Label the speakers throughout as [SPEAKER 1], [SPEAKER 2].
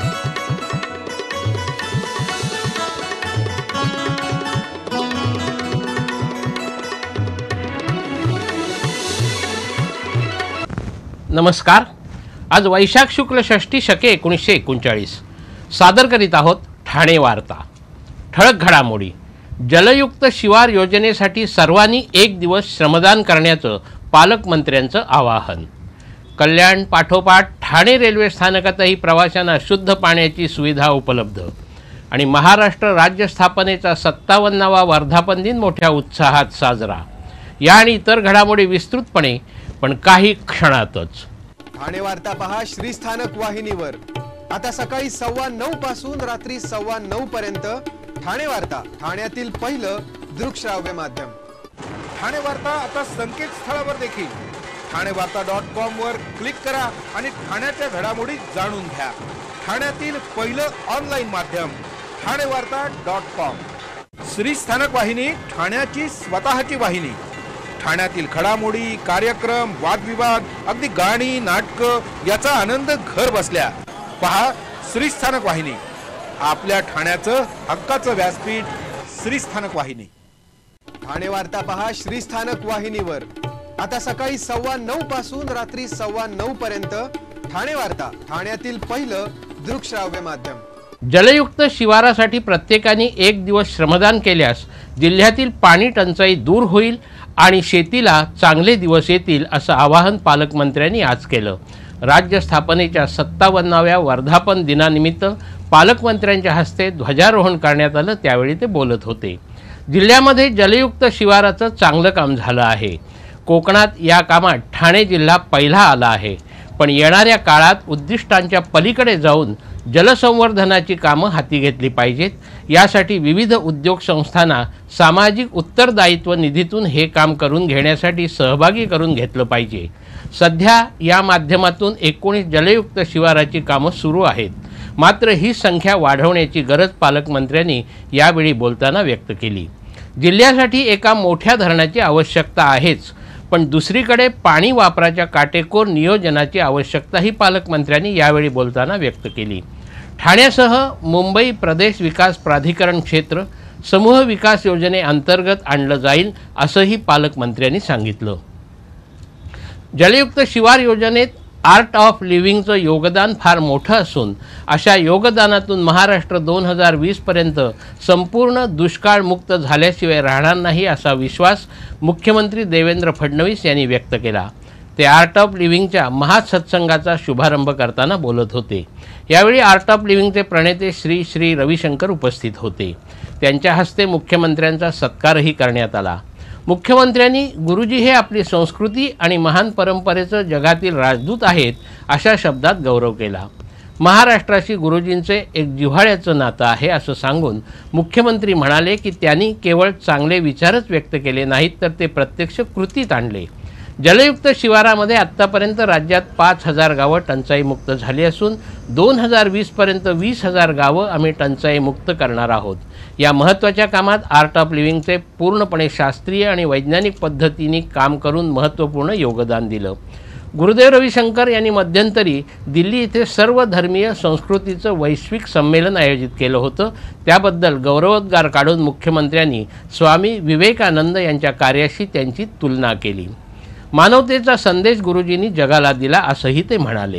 [SPEAKER 1] नमस्कार। आज वैशाख शुक्ल षष्ठी शके 1939 सादर करीत आहोत ठाणे वार्ता। ठळक घडामोडी। जलयुक्त शिवार योजनेसाठी सर्वांनी एक दिवस श्रमदान करण्याचं पालकमंत्र्यांचं आवाहन। कल्याण पाठोपाठ ठाणे रेल्वे स्थानकातही प्रवाशांना शुद्ध पाण्याची सुविधा उपलब्ध। आणि महाराष्ट्र राज्य स्थापनेचा 57वा वर्धापन दिन मोठ्या उत्साहात साजरा। या आणि इतर घडामोडी विस्तृतपणे पण काही क्षणातच।
[SPEAKER 2] ठाणे वार्ता पहा श्रीस्थानक वाहिनीवर। आता सकाळी 9:15 पासून रात्री 9:15 पर्यंत ठाणे वार्ता, ठाण्यातील पहिलं दृकश्राव्य माध्यम।
[SPEAKER 3] ठाणे वार्ता आता संकेतस्थळावर देखील ठाणेवार्ता.com वर क्लिक करा आणि ठाण्याच्या घडामोडी जाणून घ्या। ठाण्यातील पहिलं ऑनलाईन माध्यम ठाणेवार्ता.com। श्रीस्थानक वाहिनी, ठाण्याची स्वतःची वाहिनी। ठाण्यातील घडामोडी, कार्यक्रम, वादविवाद, अगदी गाणी, नाटकं याचा आनंद घर बसल्या पहा श्रीस्थानक वाहिनी। आपल्या ठाण्याचं हक्काचं व्यासपीठ श्रीस्थानक वाहिनी।
[SPEAKER 2] ठाणे वार्ता पहा श्रीस्थानक वाहिनीवर। आता सकाळी 9:15 पासून रात्री 9:15 पर्यंत ठाणे वार्ता, ठाण्यातील पहिलं दृकश्राव्य माध्यम।
[SPEAKER 1] जलयुक्त शिवारासाठी प्रत्येकाने एक दिवस श्रमदान केल्यास जिल्ह्यातील पाणी टंचाई दूर होईल आणि शेतीला चांगले दिवस येतील असं आवाहन पालकमंत्र्यांनी आज केलं। राज्य स्थापनेच्या 57व्या वर्धापन दिनानिमित्त पालकमंत्र्यांच्या हस्ते ध्वजारोहण करण्यात आलं, त्यावेळी ते बोलत होते। जिल्ह्यामध्ये जलयुक्त शिवाराचं चांगलं काम झालं आहे। कोकणात या कामात ठाणे जिल्हा पहिला आला आहे, पण येणाऱ्या काळात उद्दिष्टांच्या पलीकडे जाऊन जलसंवर्धनाची कामं हाती घेतली पाहिजेत। यासाठी विविध उद्योग संस्थांना सामाजिक उत्तरदायित्व निधीतून हे काम करून घेण्यासाठी सहभागी करून घेतलं पाहिजे। सध्या या माध्यमातून 19 जलयुक्त शिवाराची कामं सुरू आहेत, मात्र ही संख्या वाढवण्याची गरज पालकमंत्र्यांनी यावेळी बोलताना व्यक्त केली। जिल्ह्यासाठी एका मोठ्या धरणाची आवश्यकता आहेच, पण दुसरीकडे पाणी वापराच्या काटेकोर नियोजनाची आवश्यकताही पालकमंत्र्यांनी यावेळी बोलताना व्यक्त केली। ठाण्यासह मुंबई प्रदेश विकास प्राधिकरण क्षेत्र समूह विकास योजनेअंतर्गत आणलं जाईल असंही पालकमंत्र्यांनी सांगितलं। जलयुक्त शिवार योजनेत आर्ट ऑफ लिव्हिंगचं योगदान फार मोठं असून अशा योगदानातून महाराष्ट्र 2020 पर्यंत संपूर्ण दुष्काळमुक्त झाल्याशिवाय राहणार नाही असा विश्वास मुख्यमंत्री देवेंद्र फडणवीस यांनी व्यक्त केला। ते आर्ट ऑफ लिव्हिंगच्या महासत्संगाचा शुभारंभ करताना बोलत होते। यावेळी आर्ट ऑफ लिव्हिंगचे प्रणेते श्री श्री रविशंकर उपस्थित होते। त्यांच्या हस्ते मुख्यमंत्र्यांचा सत्कारही करण्यात आला। मुख्यमंत्र्यांनी गुरुजी हे आपली संस्कृती आणि महान परंपरेचं जगातील राजदूत आहेत अशा शब्दात गौरव केला। महाराष्ट्राशी गुरुजींचे एक जिव्हाळ्याचं नातं आहे असं सांगून मुख्यमंत्री म्हणाले की त्यांनी केवळ चांगले विचारच व्यक्त केले नाहीत, तर ते प्रत्यक्ष कृतीत आणले। जलयुक्त शिवारामध्ये आत्तापर्यंत राज्यात 5,000 गावं टंचाईमुक्त झाली असून 2020 पर्यंत 20,000 गावं आम्ही टंचाईमुक्त करणार आहोत। या महत्त्वाच्या कामात आर्ट ऑफ लिव्हिंगचे पूर्णपणे शास्त्रीय आणि वैज्ञानिक पद्धतीने काम करून महत्त्वपूर्ण योगदान दिलं। गुरुदेव रविशंकर यांनी मध्यंतरी दिल्ली येथे सर्व धर्मीय संस्कृतीचं वैश्विक संमेलन आयोजित केलं होतं। त्याबद्दल गौरवोद्गार काढून मुख्यमंत्र्यांनी स्वामी विवेकानंद यांच्या कार्याशी त्यांची तुलना केली। मानवतेचा संदेश गुरुजींनी जगाला दिला असंही ते म्हणाले।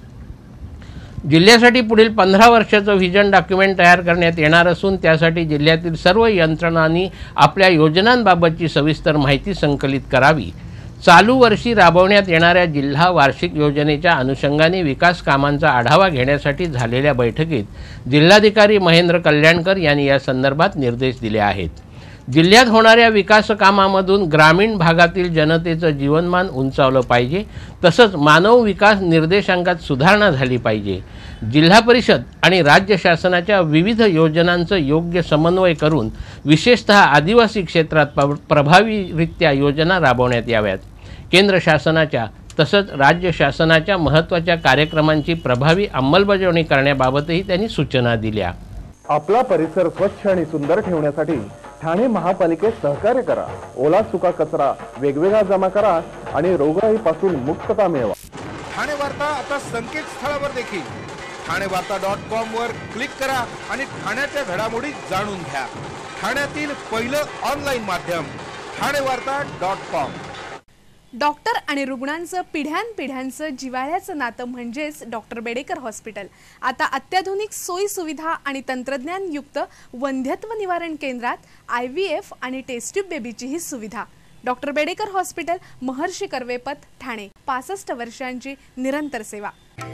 [SPEAKER 1] जिल्ह्यासाठी पुढील 15 वर्षाचं व्हिजन डॉक्युमेंट तयार करण्यात येणार असून त्यासाठी जिल्ह्यातील सर्व यंत्रणांनी आपल्या योजनांबाबतची सविस्तर माहिती संकलित करावी। चालू वर्षी राबवण्यात येणाऱ्या जिल्हा वार्षिक योजनेच्या अनुषंगाने विकास कामांचा आढावा घेण्यासाठी झालेल्या बैठकीत जिल्हाधिकारी महेंद्र कल्याणकर यांनी या संदर्भात निर्देश दिले आहेत। जिल्ह्यात होणाऱ्या विकास कामामधून ग्रामीण भागातील जनतेचं जीवनमान उंचावलं पाहिजे, तसंच मानव विकास निर्देशांकात सुधारणा झाली पाहिजे। जिल्हा परिषद आणि राज्य शासनाच्या विविध योजनांचं योग्य समन्वय करून विशेषतः आदिवासी क्षेत्रात प्रभावीरित्या योजना राबवण्यात याव्यात। केंद्र शासनाच्या तसंच राज्य शासनाच्या महत्त्वाच्या कार्यक्रमांची प्रभावी अंमलबजावणी करण्याबाबतही त्यांनी सूचना दिल्या।
[SPEAKER 4] आपला परिसर स्वच्छ आणि सुंदर ठेवण्यासाठी ठाणे महापालिकेत सहकार्य करा। ओला सुका कचरा वेगवेगळा जमा करा आणि रोगराईपासून मुक्तता मिळवा।
[SPEAKER 3] ठाणे वार्ता आता संकेतस्थळावर देखील ठाणेवार्ता.com वर क्लिक करा आणि ठाण्याच्या घडामोडी जाणून घ्या। ठाण्यातील पहिलं ऑनलाईन माध्यम ठाणेवार्ता.com।
[SPEAKER 5] डॉक्टर आणि रुग्णांचं पिढ्यानपिढ्यांचं जिव्हाळ्याचं नातं म्हणजेच डॉक्टर बेडेकर हॉस्पिटल। आता अत्याधुनिक सोयी सुविधा आणि तंत्रज्ञान युक्त वंध्यत्व निवारण केंद्रात IVF आणि टेस्ट ट्यूब बेबीची ही सुविधा। Doctor Bedekar hospital, Maharshi Karvepath, Thane. 65 वर्षांची निरंतर सेवा।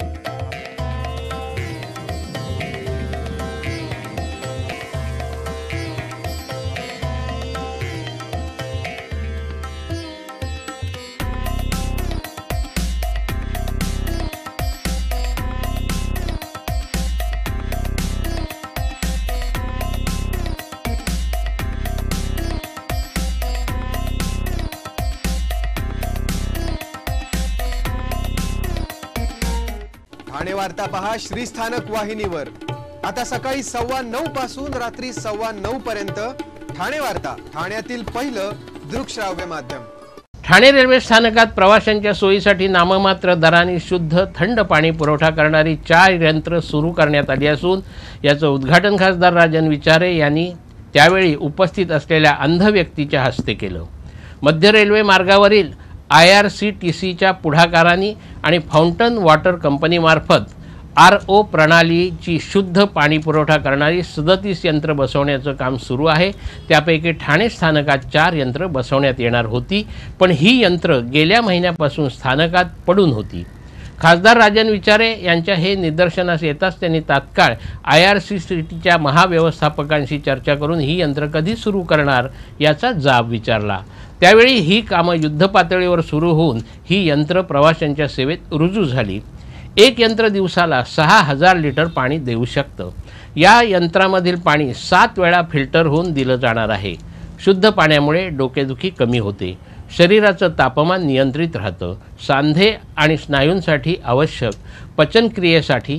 [SPEAKER 2] ठाणे वार्ता पहा श्रीस्थानक वाहिनीवर। आता सकाळी 9:15 पासून रात्री 9:15 पर्यंत ठाणे वार्ता, ठाण्यातील पहिलं दृकश्राव्य माध्यम।
[SPEAKER 1] ठाणे रेल्वे स्थानकात प्रवाशांच्या सोयीसाठी नाममात्र दराने शुद्ध थंड पाणी पुरवठा करणारी 4 यंत्र सुरू करण्यात आली असून याचं उद्घाटन खासदार राजन विचारे यांनी त्यावेळी उपस्थित असलेल्या अंध व्यक्तीच्या हस्ते केलं। मध्य रेल्वे मार्गावरील IRCTCच्या पुढाकाराने आणि फाउंटन वॉटर कंपनीमार्फत RO प्रणालीची शुद्ध पाणी पुरवठा करणारी 37 यंत्र बसवण्याचं काम सुरू आहे। त्यापैकी ठाणे स्थानकात 4 यंत्र बसवण्यात येणार होती, पण ही यंत्र गेल्या महिन्यापासून स्थानकात पडून होती। खासदार राजन विचारे यांच्या हे निदर्शनास येताच त्यांनी तात्काळ IRCTCच्या महाव्यवस्थापकांशी चर्चा करून ही यंत्र कधी सुरू करणार याचा जाब विचारला। त्यावेळी ही कामं युद्धपातळीवर सुरू होऊन ही यंत्र प्रवाशांच्या सेवेत रुजू झाली। एक यंत्र दिवसाला 6000 लिटर पाणी देऊ शकतं। या यंत्रामधील पाणी 7 वेळा फिल्टर होऊन दिलं जाणार आहे। शुद्ध पाण्यामुळे डोकेदुखी कमी होते, शरीराचं तापमान नियंत्रित राहतं, सांधे आणि स्नायूंसाठी आवश्यक पचनक्रियेसाठी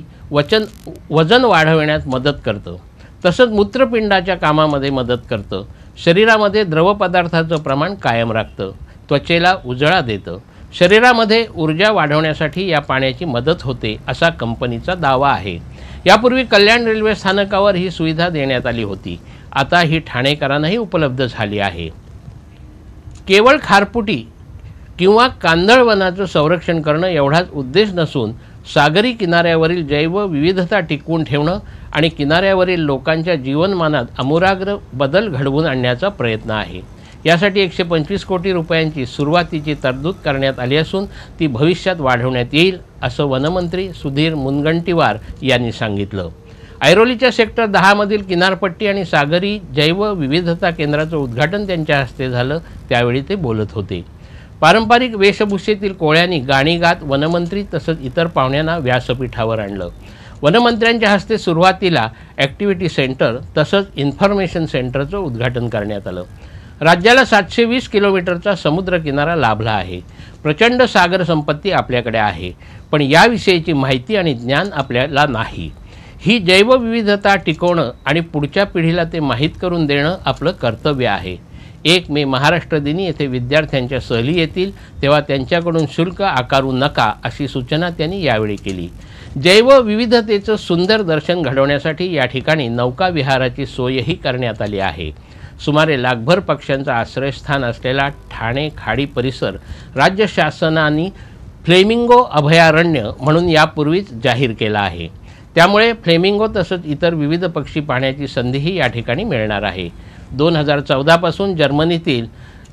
[SPEAKER 1] वजन वाढवण्यात मदत करतं, तसंच मूत्रपिंडाच्या कामामध्ये मदत करतं, शरीरामध्ये द्रवपदार्थाचं प्रमाण कायम राखतं, त्वचेला उजळा देतं, शरीरामध्ये ऊर्जा वाढवण्यासाठी या पाण्याची मदत होते असा कंपनीचा दावा आहे। यापूर्वी कल्याण रेल्वे स्थानकावर ही सुविधा देण्यात आली होती, आता ही ठाणेकरांनाही उपलब्ध झाली आहे। केवळ खारपुटी किंवा कांदळवनाचं संरक्षण करणं एवढाच उद्देश नसून सागरी किनाऱ्यावरील जैवविविधता टिकवून ठेवणं आणि किनाऱ्यावरील लोकांच्या जीवनमानात आमूलाग्र बदल घडवून आणण्याचा प्रयत्न आहे। यासाठी 125 कोटी रुपयांची सुरुवातीची तरतूद करण्यात आली असून ती भविष्यात वाढवण्यात येईल असं वनमंत्री सुधीर मुनगंटीवार यांनी सांगितलं। ऐरोलीच्या सेक्टर 10 मधील किनारपट्टी आणि सागरी जैवविविधता केंद्राचं उद्घाटन त्यांच्या हस्ते झालं, त्यावेळी ते बोलत होते। पारंपरिक वेशभूषेतील कोळ्यांनी गाणी गात वनमंत्री तसंच इतर पाहुण्यांना व्यासपीठावर आणलं। वनमंत्र्यांच्या हस्ते सुरुवातीला ॲक्टिव्हिटी सेंटर तसंच इन्फॉर्मेशन सेंटरचं उद्घाटन करण्यात आलं। राज्याला 720 किलोमीटरचा समुद्रकिनारा लाभला आहे। प्रचंड सागर संपत्ती आपल्याकडे आहे, पण याविषयीची माहिती आणि ज्ञान आपल्याला नाही। ही जैवविविधता टिकवणं आणि पुढच्या पिढीला ते माहीत करून देणं आपलं कर्तव्य आहे। 1 मे महाराष्ट्र दिनी येथे विद्यार्थ्यांच्या सहली येतील तेव्हा त्यांच्याकडून शुल्क आकारू नका अशी सूचना त्यांनी यावेळी केली। जैवविविधतेचं सुंदर दर्शन घडवण्यासाठी या ठिकाणी नौका विहाराची सोयही करण्यात आली आहे। सुमारे लाखभर पक्ष्यांचं आश्रयस्थान असलेला ठाणे खाडी परिसर राज्य शासनाने फ्लेमिंगो अभयारण्य म्हणून यापूर्वीच जाहीर केला आहे। त्यामुळे फ्लेमिंगो तसंच इतर विविध पक्षी पाहण्याची संधीही या ठिकाणी मिळणार आहे। 2014 पासून जर्मनीतील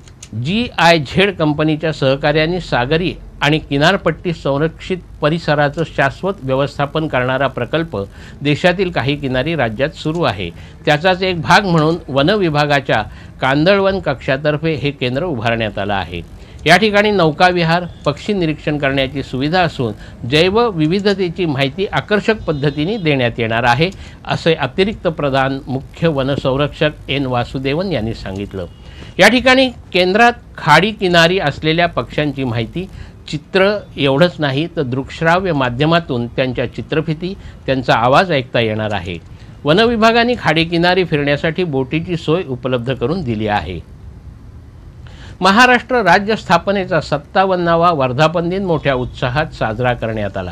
[SPEAKER 1] GIZ कंपनीच्या सहकार्याने सागरी आणि किनारपट्टी संरक्षित परिसराचं शाश्वत व्यवस्थापन करणारा प्रकल्प देशातील काही किनारी राज्यात सुरू आहे। त्याचाच एक भाग म्हणून वन विभागाच्या कांदळवन कक्षातर्फे हे केंद्र उभारण्यात आलं आहे। या ठिकाणी नौकाविहार, पक्षी निरीक्षण करण्याची सुविधा असून जैवविविधतेची माहिती आकर्षक पद्धतीने देण्यात येणार आहे, असे अतिरिक्त प्रधान मुख्य वनसंरक्षक N वासुदेवन यांनी सांगितलं। या ठिकाणी केंद्रात खाडी किनारी असलेल्या पक्ष्यांची माहिती, चित्र एवढंच नाही तर दृकश्राव्य माध्यमातून त्यांच्या चित्रफिती, त्यांचा आवाज ऐकता येणार आहे। वन विभागाने खाडी किनारी फिरण्यासाठी बोटीची सोय उपलब्ध करून दिली आहे। महाराष्ट्र राज्य स्थापनेचा 57वा वर्धापन दिन मोठ्या उत्साहात साजरा करण्यात आला।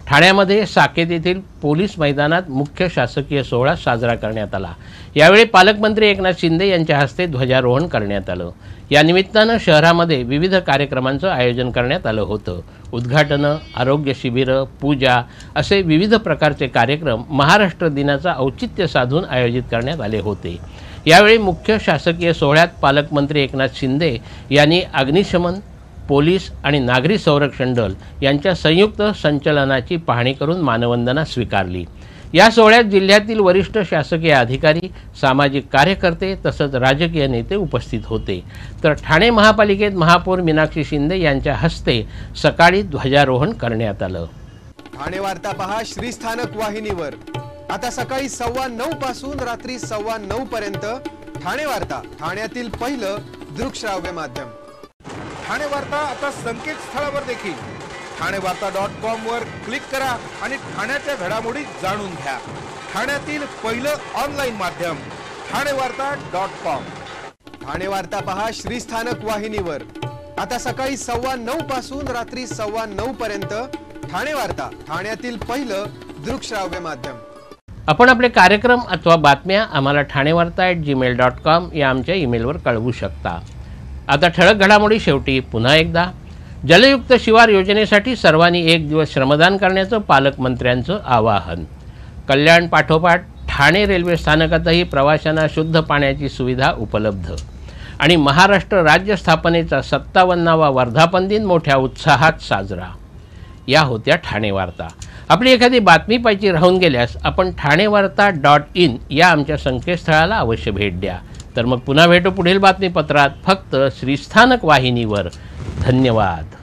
[SPEAKER 1] ठाण्यामध्ये साकेत येथील पोलीस मैदानात मुख्य शासकीय सोहळा साजरा करण्यात आला। यावेळी पालकमंत्री एकनाथ शिंदे यांच्या हस्ते ध्वजारोहण करण्यात आलं। या निमित्तानं शहरामध्ये विविध कार्यक्रमांचं आयोजन करण्यात आलं होतं। उद्घाटनं, आरोग्य शिबिरं, पूजा असे विविध प्रकारचे कार्यक्रम महाराष्ट्र दिनाचा औचित्य साधून आयोजित करण्यात आले होते। यावेळी मुख्य शासकीय सोहळ्यात पालकमंत्री एकनाथ शिंदे यांनी अग्निशमन, पोलीस आणि नागरी संरक्षण दल यांच्या संयुक्त संचलनाची पाहणी करून मानवंदना स्वीकारली। या सोहळ्यात जिल्ह्यातील वरिष्ठ शासकीय अधिकारी, सामाजिक कार्यकर्ते तसंच राजकीय नेते उपस्थित होते। तर ठाणे महापालिकेत महापौर मीनाक्षी शिंदे यांच्या हस्ते सकाळी ध्वजारोहण करण्यात आलं।
[SPEAKER 2] ठाणे वार्ता पहा श्रीस्थानक वाहिनीवर आता सकाळी 9:15 पासून रात्री 9:15 पर्यंत ठाणे वार्ता, ठाण्यातील पहिलं दृकश्राव्य माध्यम।
[SPEAKER 3] ठाणे वार्ता आता संकेतस्थळावर देखील ठाणेवार्ता.com वर क्लिक करा आणि ठाण्याच्या घडामोडी जाणून घ्या। ठाण्यातील पहिलं ऑनलाईन माध्यम ठाणेवार्ता.com।
[SPEAKER 2] ठाणे वार्ता पहा श्रीस्थानक वाहिनीवर आता सकाळी 9:15 पासून रात्री 9:15 पर्यंत ठाणे वार्ता, ठाण्यातील पहिलं दृकश्राव्य माध्यम।
[SPEAKER 1] आपण आपले कार्यक्रम अथवा बातम्या आम्हाला ठाणेवार्ता@gmail.com या आमच्या ईमेलवर कळवू शकता। आता ठळक घडामोडी शेवटी पुन्हा एकदा। जलयुक्त शिवार योजनेसाठी सर्वांनी 1 दिवस श्रमदान करण्याचं पालकमंत्र्यांचं आवाहन। कल्याण पाठोपाठ ठाणे रेल्वे स्थानकातही प्रवाशांना शुद्ध पाण्याची सुविधा उपलब्ध। आणि महाराष्ट्र राज्य स्थापनेचा 57वा वर्धापन दिन मोठ्या उत्साहात साजरा। या होत्या ठाणे वार्ता। आपली एखादी बातमी पाहिजे राहून गेल्यास आपण ठाणेवार्ता.in या आमच्या संकेतस्थळाला अवश्य भेट द्या। तर मग पुन्हा भेटू पुढील बातमीपत्रात, फक्त श्रीस्थानक वाहिनीवर। धन्यवाद।